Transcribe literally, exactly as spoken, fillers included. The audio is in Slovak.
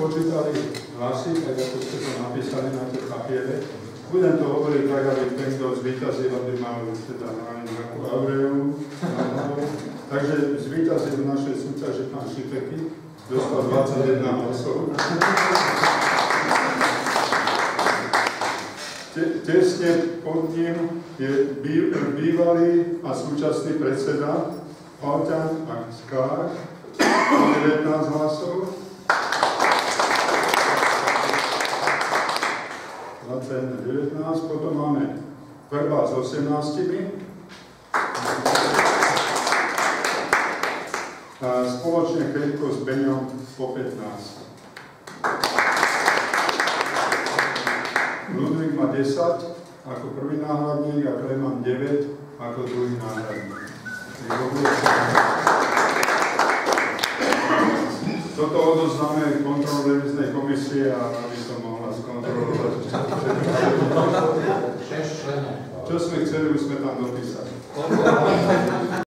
spočítali hlasy, tak ako ste to napísali na tie papiere. Budem to hovoriť tak, aby ten, kto zvíťazil, aby mal teda aj nejakú aureolu. Takže zvíťazil v našej súťaži pán Šipeky, dostal dvadsaťjeden hlasov. Tesne pod ním je bývalý a súčasný predseda Palťan a Skár, devätnásť hlasov. dvadsaťjeden devätnásť, potom máme Vrba s osemnástimi. A spoločne Keďko s Beňom po pätnásť. Ludvík má desať ako prvý náhradník a Kleman deväť ako druhý náhradník. Toto odoznáme kontrolu revíznej komisie a aby to mohla skontrolovať. šesť členov. Čo sme chceli, už sme tam dopísali.